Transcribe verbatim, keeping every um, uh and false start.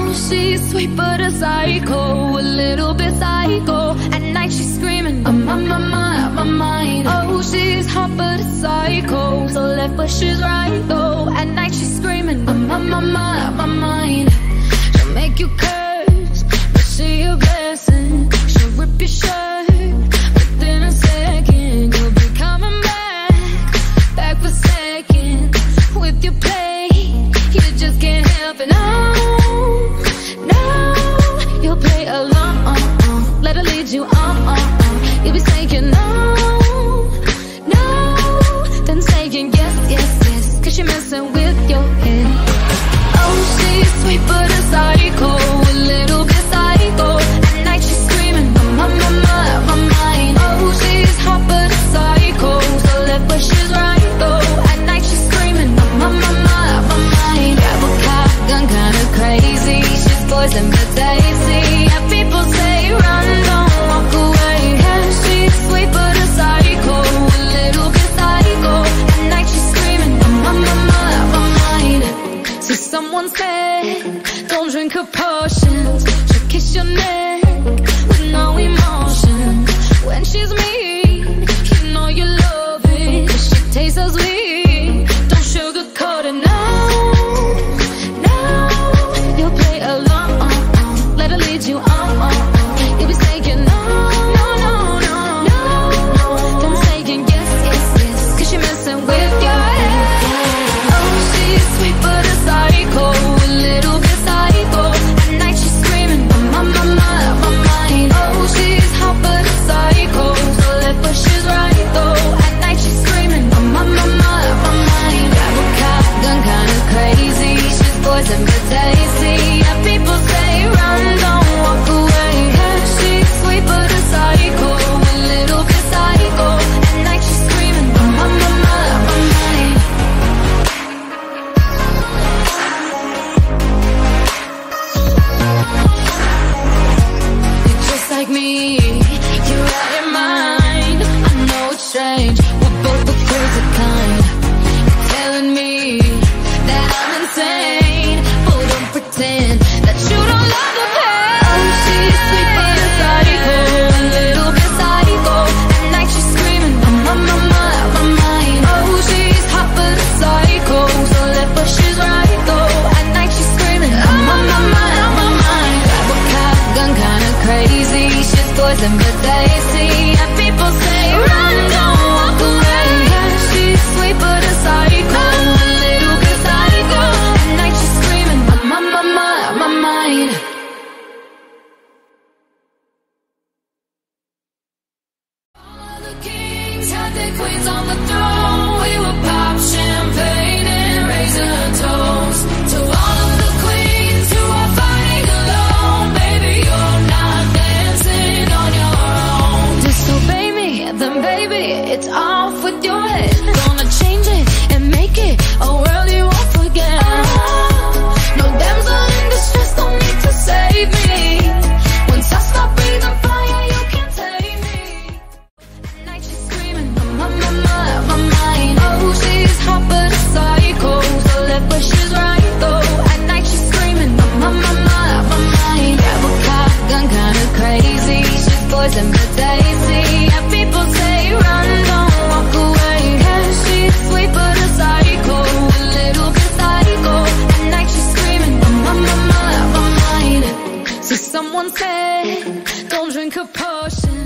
she's sweet but a psycho, a little bit psycho. At night she's screaming, I'm on my mind, my mind. Oh, she's hot but a psycho, so left but she's right though. At night she's screaming, I'm on my mind, my mind. She'll make you curse, but she a blessing. She'll rip your shirt within a second. You'll be coming back, back for seconds. With your play, you just can't help it. No, no, you'll play along. Let her lead you on. You'll be saying no, no, then saying yes, yes, yes, cause you're messing with your head. Oh, she's sweet but a psycho, a little bit psycho. At night she's screaming, I'm on my mind, my mind. Oh, she's hot but a psycho, so left but she's right though. At night she's screaming, I'm on my mind, my mind. Grab a cop, gun kinda crazy. She's poison but tasty. Yeah, people say run, don't walk away. Yeah, she's sweet but a psycho, a little bit psycho. At night she's screaming, I'm on my mind, my mind. See, someone said, don't drink her potions. She'll kiss your neck with no emotion. When she's mean, you know you love it, cause she tastes so sweet. Don't sugarcoat it, no, no. You'll play along, let her lead you on. You'll be saying no, no, no, no, no. Then saying yes, yes, yes, cause you're messing with your head. Oh, she's sweet but a psycho, a little bit psycho. At night she's screaming, I'm on my mind, my mind. Oh, she's hot but a psycho, so left but she's right though. At night she's screaming, I'm on my mind, my mind. Grab a cop, gun kinda crazy. She's poison but tasty. Yeah, people say run, don't walk away. Yeah, she's sweet but a psycho, a little bit psycho. At night she's screaming, I'm on my mind, my mind. You're just like me, you're out your mind. I know it's strange, we're both the crazy kind. You're telling me that I'm insane, but don't pretend that you don't love the pain. Oh, she's sweet but a psycho, a little bit psycho. At night she's screaming, I'm on my mind, my mind. Oh, she's hot but a psycho, so left but she's right though. At night she's screaming, I'm on my mind, my mind. Grab a cop, gun kinda crazy. She's poison but tasty. Yeah, people say run, don't walk away. Yeah, she's sweet but a psycho, a little bit psycho. At night she's screaming, I'm on my mind, my mind. All the kings had their queens on the throne. We would pop champagne and raise a toast to all of the queens who are fighting alone. Baby, you're not dancing on your own. Disobey me, then baby, it's off with your head. Gonna change it and make it a world you won't forget. No damsel in distress, don't need to save me. Once I stop breathing fire, you can't take me. At night she's screaming, I'm on my mind, my mind. Oh, she's hot but a psycho, so left but she's right though. At night she's screaming, I'm on my mind, my mind. Grab a cop, gun kinda crazy. She's poison but tasty. Yeah, people say run, don't walk away. Yeah, she's sweet but a psycho, a little bit psycho. At night she's screaming, I'm on my mind, my mind. See, someone said, don't drink her potion.